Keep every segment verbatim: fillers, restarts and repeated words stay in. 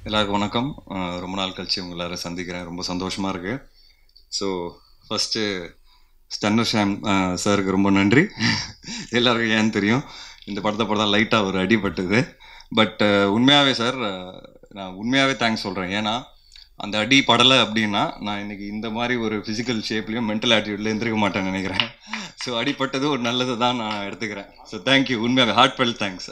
எல்லாருக்கும் வணக்கம். ரொம்ப நாள் கழிச்சு உங்க எல்லாரும் சந்திக்கிறேன். ரொம்ப சந்தோஷமாக இருக்கு. ஸோ ஃபஸ்ட்டு ஸ்டன்னர் ஷாம் சாருக்கு ரொம்ப நன்றி. எல்லாருக்கும் ஏன்னு தெரியும், இந்த படத்தை படம் லைட்டாக ஒரு அடிபட்டுது. பட் உண்மையாகவே சார், நான் உண்மையாகவே தேங்க்ஸ் சொல்கிறேன். ஏன்னா அந்த அடி படலை அப்படின்னா நான் இன்னைக்கு இந்த மாதிரி ஒரு ஃபிசிக்கல் ஷேப்லேயும் மென்டல் ஆட்டிடியூட்ல இருந்திருக்க மாட்டேன்னு நினைக்கிறேன். ஸோ அடிப்பட்டது ஒரு நல்லது தான் நான் எடுத்துக்கிறேன். ஸோ தேங்க்யூ, உண்மையாகவே heartfelt thanks.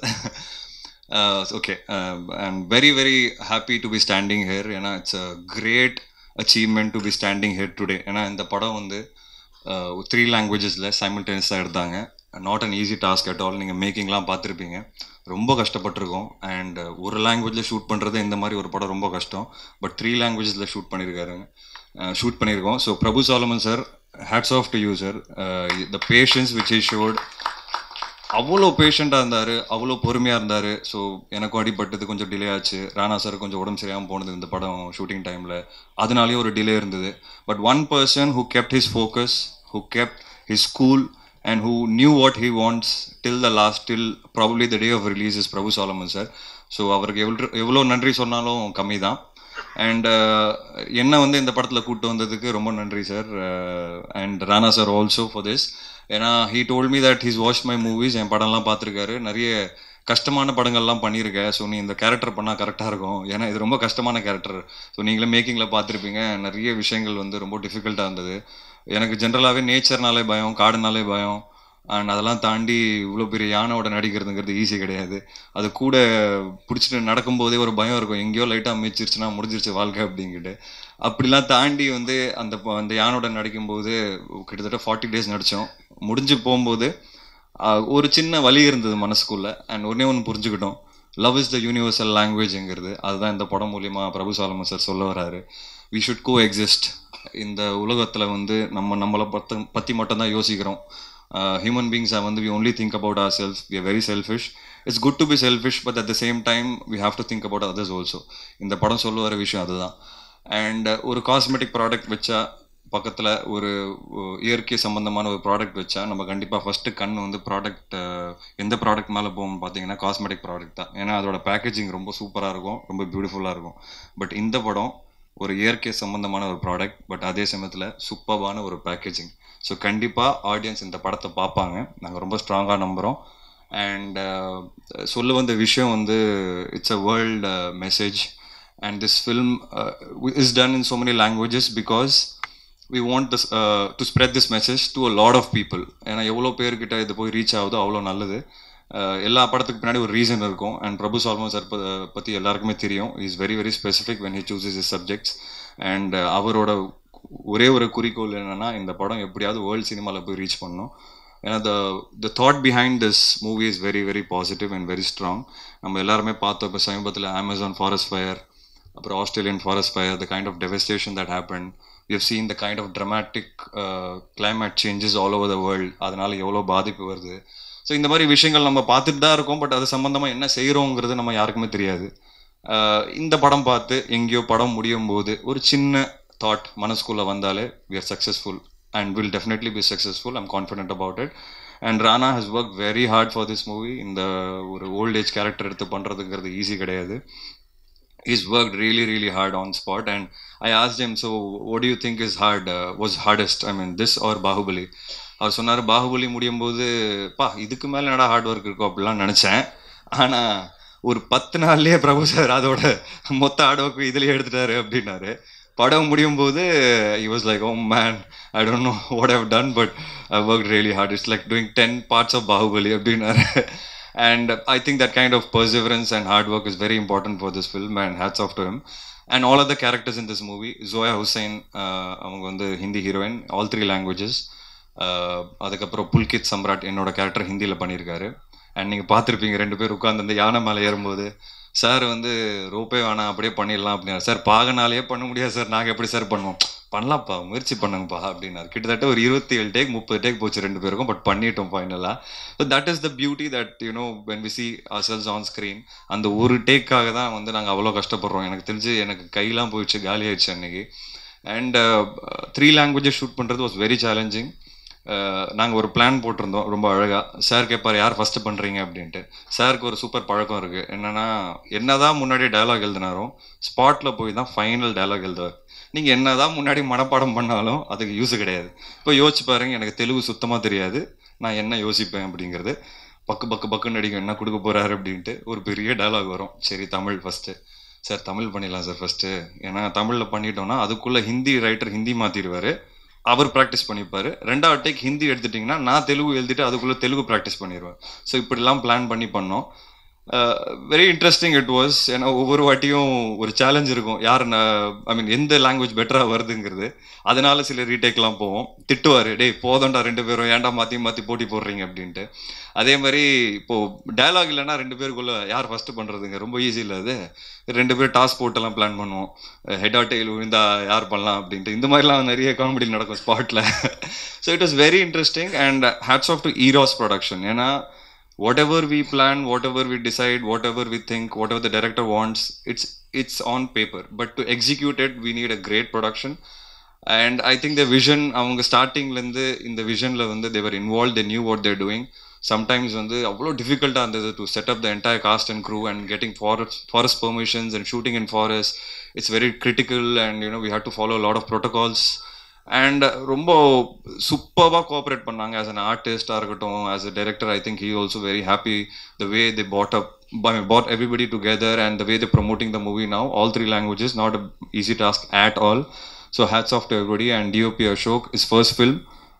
Uh, okay, uh, I'm very very happy to be standing here. You know, it's a great achievement to be standing here today. ஏன்னா இந்த படம் வந்து த்ரீ லாங்குவேஜஸில் சைமல்டேனியஸாக எடுத்தாங்க. Not an easy task at all. நீங்கள் மேக்கிங்லாம் பார்த்துருப்பீங்க, ரொம்ப கஷ்டப்பட்டிருக்கோம். அண்ட் ஒரு லாங்குவேஜில் ஷூட் பண்ணுறது இந்த மாதிரி ஒரு படம் ரொம்ப கஷ்டம். பட் த்ரீ லாங்குவேஜஸில் ஷூட் பண்ணியிருக்காருங்க, ஷூட் பண்ணியிருக்கோம். So Prabhu Solomon sir, hats off to you sir. The patience which is showed, அவ்வளோ பேஷண்ட்டாக இருந்தார், அவ்வளோ பொறுமையாக இருந்தார். ஸோ எனக்கும் அடிபட்டது கொஞ்சம் டிலே ஆச்சு. ராணா சார் கொஞ்சம் உடம்பு சரியாமல் போனது இந்த படம் ஷூட்டிங் டைமில், அதனாலேயே ஒரு டிலே இருந்தது. But one person who kept his focus, who kept his cool and who knew what he wants till the last, till probably the day of release is Prabhu Solomon sir. So அவருக்கு எவ்வளோ எவ்வளோ நன்றி சொன்னாலும் கம்மி தான். அண்ட் என்னை வந்து இந்த படத்தில் கூப்பிட்டு வந்ததுக்கு ரொம்ப நன்றி sir. And Rana sir also for this. ஏன்னா he told me that he's watch my movies, என் படம்லாம் பார்த்துருக்காரு, நிறைய கஷ்டமான படங்கள்லாம் பண்ணியிருக்கேன். ஸோ நீ இந்த கேரக்டர் பண்ணால் கரெக்டாக இருக்கும், ஏன்னா இது ரொம்ப கஷ்டமான கேரக்டர். ஸோ நீங்களே மேக்கிங்கில் பார்த்துருப்பீங்க, நிறைய விஷயங்கள் வந்து ரொம்ப டிஃபிகல்ட்டாக இருந்தது. எனக்கு ஜென்ரலாகவே நேச்சர்னாலே பயம், காடுனாலே பயம். அண்ட் அதெல்லாம் தாண்டி இவ்வளோ பெரிய யானையோட நடிக்கிறதுங்கிறது ஈஸி கிடையாது. அது கூட பிடிச்சிட்டு நடக்கும்போதே ஒரு பயம் இருக்கும், எங்கேயோ லைட்டாக மிச்சிருச்சுன்னா முடிஞ்சிருச்சு வாழ்க்கை அப்படிங்கிட்டு. அப்படிலாம் தாண்டி வந்து அந்த அந்த யானோட நடிக்கும்போது கிட்டத்தட்ட ஃபார்ட்டி டேஸ் நடித்தோம். முடிஞ்சு போகும்போது ஒரு சின்ன வலி இருந்தது மனசுக்குள்ளே. அண்ட் ஒன்றே ஒன்று புரிஞ்சுக்கிட்டோம், லவ் இஸ் த யூனிவர்சல் லாங்குவேஜ்ங்கிறது. அதுதான் இந்த படம் மூலியமாக பிரபு சாலமன் சார் சொல்ல வராரு. We should coexist. இந்த உலகத்தில் வந்து நம்ம நம்மளை பற்றி பற்றி மட்டும்தான் யோசிக்கிறோம். ஹியூமன் பீங்ஸை வந்து we only think about our self. We are very selfish. It's good to be selfish, but at the same time we have to think about others also. இந்த படம் சொல்ல வர விஷயம் அதுதான். அண்ட் ஒரு காஸ்மெட்டிக் ப்ராடக்ட் வச்சா, பக்கத்தில் ஒரு இயற்கை சம்மந்தமான ஒரு ப்ராடக்ட் வச்சா, நம்ம கண்டிப்பாக ஃபஸ்ட்டு கண் வந்து ப்ராடக்ட் எந்த ப்ராடக்ட் மேலே போகும் பார்த்தீங்கன்னா காஸ்மெட்டிக் ப்ராடக்ட் தான். ஏன்னா அதோட பேக்கேஜிங் ரொம்ப சூப்பராக இருக்கும், ரொம்ப பியூட்டிஃபுல்லாக இருக்கும். பட் இந்த படம் ஒரு இயற்கை சம்மந்தமான ஒரு ப்ராடக்ட், பட் அதே சமயத்தில் சூப்பரான ஒரு பேக்கேஜிங். ஸோ கண்டிப்பாக ஆடியன்ஸ் இந்த படத்தை பார்ப்பாங்க, நாங்கள் ரொம்ப ஸ்ட்ராங்காக நம்புகிறோம். அண்ட் சொல்ல வந்த விஷயம் வந்து it's a world message. And this film uh, is done in so many languages because we want this uh, to spread this message to a lot of people. ஏன்னா எவ்வளோ பேர்கிட்ட இது போய் ரீச் ஆகுதோ அவ்வளோ நல்லது. எல்லா படத்துக்கு பின்னாடி ஒரு ரீசன் இருக்கும். அண்ட் பிரபு சாலமன் சார் பற்றி எல்லாருக்குமே தெரியும், is very very specific when he chooses is subjects. And அவரோட ஒரே ஒரு குறிக்கோள் என்னென்னா, இந்த படம் எப்படியாவது வேர்ல்டு சினிமாவில் போய் ரீச் பண்ணணும். ஏன்னா the the thought behind this movie is very very positive and very strong. நம்ம எல்லாருமே பார்த்தோம் இப்போ சமீபத்தில் அமேசான் ஃபாரஸ்ட் ஃபயர், அப்புறம் Australian forest fire, the kind of devastation that happened. We have seen the kind of dramatic uh, climate changes all over the world. அதனால் எவ்வளோ பாதிப்பு வருது. ஸோ இந்த மாதிரி விஷயங்கள் நம்ம பார்த்துட்டு தான் இருக்கோம், பட் அது சம்மந்தமாக என்ன செய்கிறோங்கிறது நம்ம யாருக்குமே தெரியாது. இந்த படம் பார்த்து எங்கேயோ படம் முடியும் போது ஒரு சின்ன தாட் மனசுக்குள்ளே வந்தாலே we are successful and will definitely be successful. I'm confident about it. And Rana has worked very hard for this movie. இந்த ஒரு ஓல்ட் ஏஜ் கேரக்டர் எடுத்து பண்ணுறதுங்கிறது ஈஸி கிடையாது. He's worked really really hard on spot. And I asked him, so what do you think is hard, uh, was hardest, I mean this or Bahubali? அவர் சொன்னார், பாகுபலி முடியும் போது பா இதுக்கு மேலே என்னடா ஹார்ட் ஒர்க் இருக்கும் அப்படிலாம் நினச்சேன். ஆனால் ஒரு பத்து நாள்லேயே பிரபு சார் அதோட மொத்த ஹார்ட் ஒர்க் இதுலேயே எடுத்துட்டாரு அப்படின்னாரு. படம் முடியும் போது he was like, oh man, I don't know what I've done, but I worked really hard. It's like doing ten parts of Bahubali அப்படின்னாரு. And I think that kind of perseverance and hard work is very important for this film, and hats off to him. And all of the characters in this movie, Zoya Hussain, அவங்க வந்து Hindi heroine, all three languages. அதுக்கப்புறம் புல்கித் சம்ராட் என்னோட character ஹிந்தியில் பண்ணியிருக்காரு. And நீங்கள் பார்த்துருப்பீங்க ரெண்டு பேர் உட்காந்து அந்த யானை மேலே ஏறும்போது சார் வந்து ரோப்பே வேணாம் அப்படியே பண்ணிடலாம் அப்படின்னா, சார் பாகனாலேயே பண்ண முடியாது சார், நாங்கள் எப்படி சார் பண்ணுவோம், பண்ணலாம்ப்பா முயற்சி பண்ணுங்கப்பா அப்படின்னாரு. கிட்டத்தட்ட ஒரு இருபத்தி ஏழு டேக் முப்பது டேக் போச்சு ரெண்டு பேருக்கும், பட் பண்ணிட்டோம் ஃபைனலாக. So that is the beauty that you know when we see ourselves on screen. அந்த ஒரு டேக்காக தான் வந்து நாங்கள் அவ்வளோ கஷ்டப்படுறோம். எனக்கு தெரிஞ்சு எனக்கு கையெல்லாம் போயிடுச்சு, காலி ஆயிடுச்சு அன்னைக்கு. அண்ட் த்ரீ லாங்குவேஜஸ் ஷூட் பண்ணுறது வாஸ் வெரி சேலஞ்சிங். நாங்கள் ஒரு பிளான் போட்டிருந்தோம் ரொம்ப அழகாக. சார் கேட்பார் யார் ஃபஸ்ட்டு பண்ணுறீங்க அப்படின்ட்டு. சாருக்கு ஒரு சூப்பர் பழக்கம் இருக்குது. என்னென்னா என்ன தான் முன்னாடி டயலாக் எழுதினாரும் ஸ்பாட்டில் போய் தான் ஃபைனல் டயலாக் எழுதுவார். நீங்கள் என்ன தான் முன்னாடி மனப்பாடம் பண்ணாலும் அதுக்கு யூஸ் கிடையாது. இப்போ யோசிச்சு பாருங்க, எனக்கு தெலுங்கு சுத்தமாக தெரியாது, நான் என்ன யோசிப்பேன் அப்படிங்கிறது. பக்கு பக்கு பக்குன்னு அடிக்கும் என்ன கொடுக்க போகிறாரு அப்படின்ட்டு ஒரு பெரிய டயலாக் வரும். சரி தமிழ் ஃபஸ்ட்டு சார், தமிழ் பண்ணிடலாம் சார் ஃபஸ்ட்டு, ஏன்னா தமிழில் பண்ணிட்டோன்னா அதுக்குள்ளே ஹிந்தி ரைட்டர் ஹிந்தி மாற்றிடுவார், அவர் ப்ராக்டிஸ் பண்ணிப்பார். ரெண்டாவது டேக் ஹிந்தி எடுத்துட்டிங்கன்னா நான் தெலுங்கு எழுதிட்டு அதுக்குள்ளே தெலுங்கு ப்ராக்டிஸ் பண்ணிடுவேன். ஸோ இப்படிலாம் பிளான் பண்ணி பண்ணோம். Very interesting it was. ஏன்னா ஒவ்வொரு வாட்டியும் ஒரு சேலஞ்ச் இருக்கும், யார் ஐ மீன் எந்த லாங்குவேஜ் பெட்டராக வருதுங்கிறது. அதனால சில ரீடேக்லாம் போவோம். திட்டுவார், டேய் போதண்டா ரெண்டு பேரும் ஏன்டா மாற்றி மாற்றி போட்டி போடுறீங்க அப்படின்ட்டு. அதே மாதிரி இப்போது டயலாக் இல்லைன்னா ரெண்டு பேருக்குள்ளே யார் ஃபஸ்ட்டு பண்ணுறதுங்க, ரொம்ப ஈஸி இல்லை அது. ரெண்டு பேரும் டாஸ் போட்டெல்லாம் பிளான் பண்ணுவோம், ஹெட் ஆர் டெயில் விழுந்தா யார் பண்ணலாம் அப்படின்ட்டு. இந்த மாதிரிலாம் நிறைய காமெடி நடக்கும் ஸ்பாட்டில். So it was very interesting and hats off to Eros production. ஏன்னா whatever we plan, whatever we decide, whatever we think, whatever the director wants, it's it's on paper, but to execute it we need a great production. And I think the vision avanga starting la irundhu in vision la vandu they were involved, they knew what they're doing. Sometimes vandu avlo difficult ah irundhathu to set up the entire cast and crew, and getting forest forest permissions and shooting in forest, it's very critical, and you know we had to follow a lot of protocols. And ரொம்ப சூப்பராக cooperate பண்ணாங்க. As an ஆர்டிஸ்டாக இருக்கட்டும், as a director, I think he also very happy the way they put up put everybody together and the way they promoting the movie now, all three languages, not a easy task at all. So hats off to everybody. And DOP Ashok is first film.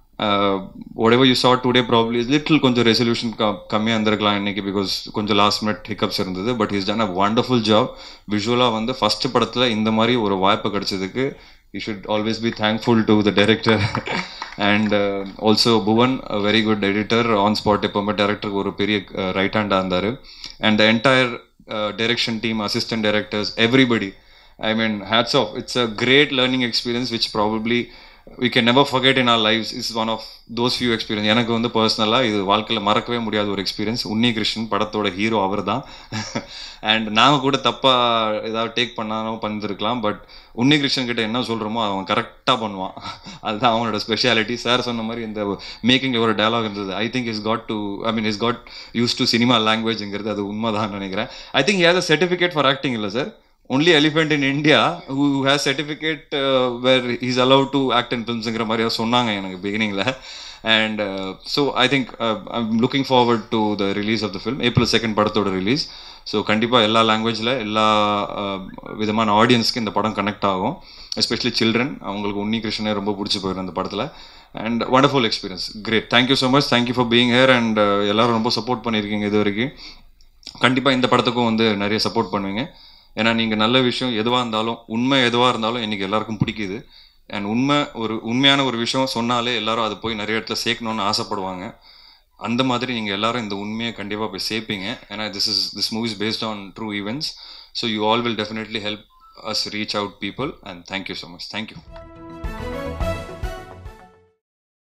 whatever you saw today probably is little கொஞ்சம் resolution கம்மியாக இருந்திருக்கலாம் இன்னைக்கு, because கொஞ்சம் last minute hiccups இருந்தது. But he's done a wonderful job. விஷுவலாக வந்து first படத்தில் இந்த மாதிரி ஒரு வாய்ப்பு கிடைச்சதுக்கு you should always be thankful to the director. And uh, also Bhuvan, a very good editor, on spot epome director oru periya right hand andaru. And the entire uh, direction team, assistant directors, everybody, I mean hats off. It's a great learning experience which probably we can never forget in our lives. Is one of those few experience. எனக்கு வந்து பர்சனலாக இது வாழ்க்கையில் மறக்கவே முடியாத ஒரு experience. Unni Krishnan படத்தோட hero அவர் தான். அண்ட் நாங்கள் கூட தப்பாக ஏதாவது டேக் பண்ணாலும் பண்ணிருக்கலாம், பட் உன்னி கிருஷ்ணன் கிட்ட என்ன சொல்கிறோமோ அவன் கரெக்டாக பண்ணுவான். அதுதான் அவனோட ஸ்பெஷாலிட்டி. சார் சொன்ன மாதிரி இந்த மேக்கிங்கில் ஒரு டயலாக் இருந்தது, I think is god to I mean is god use to cinema லாங்குவேஜ்ங்கிறது அது உண்மைதான் நினைக்கிறேன். I think he has a certificate for acting இல்லை sir? only elephant in India who has certificate uh, where he's allowed to act in films ங்கிற மாதிரியா சொன்னாங்க எனக்கு பிகினிங்ல. And uh, so I think uh, I'm looking forward to the release of the film. April second படத்தோட ரிலீஸ். So கண்டிப்பாக எல்லா லாங்குவேஜில் எல்லா விதமான ஆடியன்ஸ்க்கு இந்த படம் கனெக்ட் ஆகும். எஸ்பெஷலி சில்ட்ரன், அவங்களுக்கு உன்னி கிருஷ்ணனே ரொம்ப பிடிச்சி போயிடும் அந்த படத்தில். And wonderful experience. Great. Thank you so much. Thank you for being here. And எல்லோரும் ரொம்ப சப்போர்ட் பண்ணியிருக்கீங்க இது வரைக்கும். கண்டிப்பாக இந்த படத்துக்கும் வந்து நிறைய சப்போர்ட் பண்ணுவீங்க. ஏன்னா நீங்கள் நல்ல விஷயம் எதுவாக இருந்தாலும், உண்மை எதுவாக இருந்தாலும் இன்றைக்கி எல்லாருக்கும் பிடிக்குது. அண்ட் உண்மை ஒரு உண்மையான ஒரு விஷயம் சொன்னாலே எல்லாரும் அதை போய் நிறைய இடத்துல சேர்க்கணுன்னு ஆசைப்படுவாங்க. அந்த மாதிரி நீங்கள் எல்லாரும் இந்த உண்மையை கண்டிப்பாக போய் சேர்ப்பீங்க. ஏன்னா this is this movie is based on true events. So you all will definitely help us reach out people. And thank you so much. Thank you.